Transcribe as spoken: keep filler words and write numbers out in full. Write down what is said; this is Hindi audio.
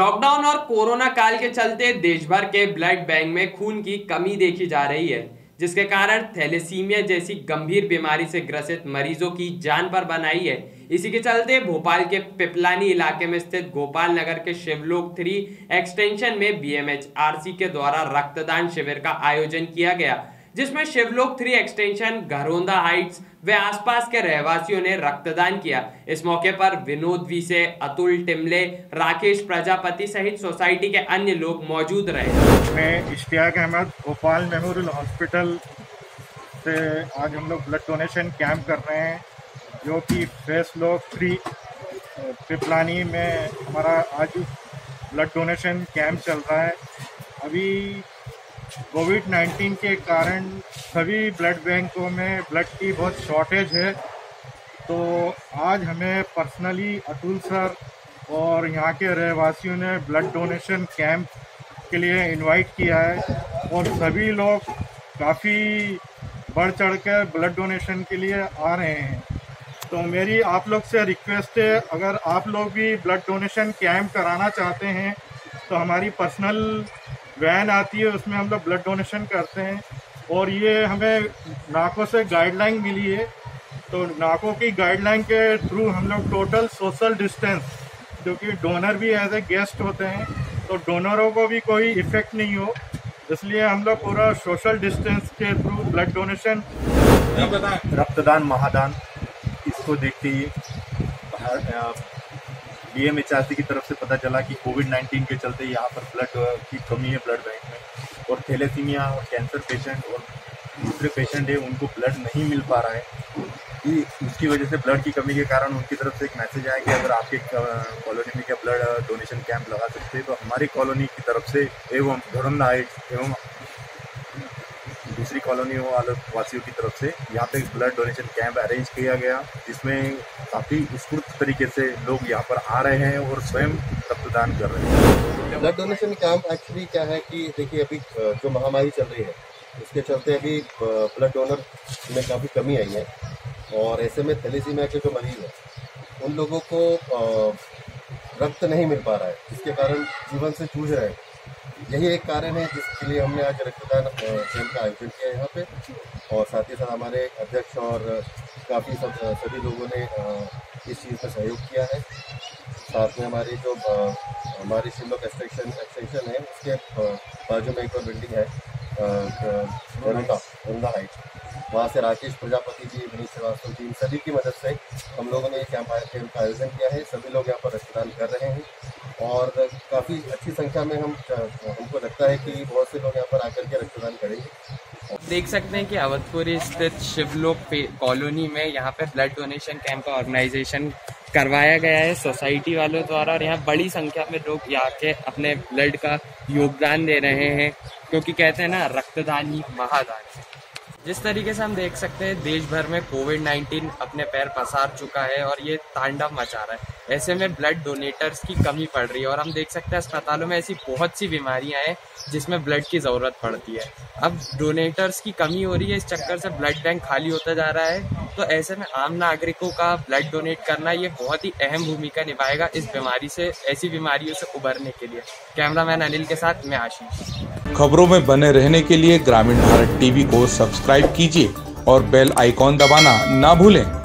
लॉकडाउन और कोरोना काल के चलते देश भर के ब्लड बैंक में खून की कमी देखी जा रही है, जिसके कारण थैलेसीमिया जैसी गंभीर बीमारी से ग्रसित मरीजों की जान पर बन आई है। इसी के चलते भोपाल के पिपलानी इलाके में स्थित गोपाल नगर के शिवलोक थ्री एक्सटेंशन में B M H R C के द्वारा रक्तदान शिविर का आयोजन किया गया, जिसमें Shivlok three extension, Gharaunda heights व आसपास के रहवासियों ने रक्तदान किया। इस मौके पर विनोद वी से, अतुल टिमले, राकेश प्रजापति सहित सोसाइटी के अन्य लोग मौजूद रहे। मैं इश्तियाक अहमद गोपाल मेमोरियल हॉस्पिटल से आज हम लोग ब्लड डोनेशन कैंप कर रहे हैं, जो कि शिवलोक थ्री पिपलानी में हमारा आज ब्लड डोनेशन कैंप चल रहा है। अभी कोविड नाइन्टीन के कारण सभी ब्लड बैंकों में ब्लड की बहुत शॉर्टेज है, तो आज हमें पर्सनली अतुल सर और यहाँ के रहवासियों ने ब्लड डोनेशन कैंप के लिए इनवाइट किया है और सभी लोग काफ़ी बढ़ चढ़ कर ब्लड डोनेशन के लिए आ रहे हैं। तो मेरी आप लोग से रिक्वेस्ट है, अगर आप लोग भी ब्लड डोनेशन कैंप कराना चाहते हैं तो हमारी पर्सनल वैन आती है, उसमें हम लोग ब्लड डोनेशन करते हैं। और ये हमें नाको से गाइडलाइन मिली है, तो नाको की गाइडलाइन के थ्रू हम लोग टोटल सोशल डिस्टेंस, जो कि डोनर भी एज ए गेस्ट होते हैं, तो डोनरों को भी कोई इफेक्ट नहीं हो, इसलिए हम लोग पूरा सोशल डिस्टेंस के थ्रू ब्लड डोनेशन। रक्तदान महादान, इसको देखते ही B M H R C की तरफ से पता चला कि कोविड नाइन्टीन के चलते यहाँ पर ब्लड की कमी है ब्लड बैंक में, और थैलेसीमिया और कैंसर पेशेंट और दूसरे पेशेंट है उनको ब्लड नहीं मिल पा रहा है। कि उसकी वजह से ब्लड की कमी के कारण उनकी तरफ से एक मैसेज आया कि अगर आपके कॉलोनी में क्या ब्लड डोनेशन कैंप लगा सकते हैं, तो हमारी कॉलोनी की तरफ से एवं घरौंदा हाइट्स एवं दूसरी कॉलोनियों वाले वासियों की तरफ से यहाँ पे ब्लड डोनेशन कैंप अरेंज किया गया, जिसमें काफ़ी स्फूर्त तरीके से लोग यहाँ पर आ रहे हैं और स्वयं रक्तदान कर रहे हैं। ब्लड डोनेशन कैंप एक्चुअली क्या है कि देखिए, अभी जो महामारी चल रही है उसके चलते अभी ब्लड डोनर में काफ़ी कमी आई है, और ऐसे में थैलेसीमिया के जो मरीज हैं उन लोगों को रक्त नहीं मिल पा रहा है, जिसके कारण जीवन से जूझ रहे हैं। यही एक कारण है जिसके लिए हमने आज रक्तदान कैंप का आयोजन किया यहाँ पे, और साथ ही साथ हमारे अध्यक्ष और काफ़ी सब सभी लोगों ने इस चीज़ में सहयोग किया है। साथ में हमारी जो हमारी शिवलोक एक्सटेंशन एक्सटेंशन है, उसके बाजू में एक और बिल्डिंग है घरौंदा घरौंदा हाइट, वहाँ से राकेश प्रजापति जी, विनीत श्रीवास्तव जी, इन सभी की मदद से हम लोगों ने ये कैंप कैंप का आयोजन किया है। सभी लोग यहाँ पर रक्तदान कर रहे हैं और काफ़ी अच्छी संख्या में हम हमको लगता है कि बहुत से लोग यहाँ पर आकर के रक्तदान करेंगे। देख सकते हैं कि अवधपुरी स्थित शिवलोक कॉलोनी में यहाँ पे ब्लड डोनेशन कैंप का ऑर्गेनाइजेशन करवाया गया है सोसाइटी वालों द्वारा, और यहाँ बड़ी संख्या में लोग यहाँ के अपने ब्लड का योगदान दे रहे हैं, क्योंकि कहते हैं ना, रक्तदान ही महादान है। जिस तरीके से हम देख सकते हैं देश भर में कोविड नाइन्टीन अपने पैर पसार चुका है और ये तांडव मचा रहा है, ऐसे में ब्लड डोनेटर्स की कमी पड़ रही है। और हम देख सकते हैं अस्पतालों में ऐसी बहुत सी बीमारियां हैं जिसमें ब्लड की ज़रूरत पड़ती है। अब डोनेटर्स की कमी हो रही है, इस चक्कर से ब्लड बैंक खाली होता जा रहा है, तो ऐसे में आम नागरिकों का ब्लड डोनेट करना ये बहुत ही अहम भूमिका निभाएगा इस बीमारी से, ऐसी बीमारियों से उबरने के लिए। कैमरामैन अनिल के साथ मैं आशीष। खबरों में बने रहने के लिए ग्रामीण भारत टीवी को सब्सक्राइब कीजिए और बेल आइकॉन दबाना ना भूलें।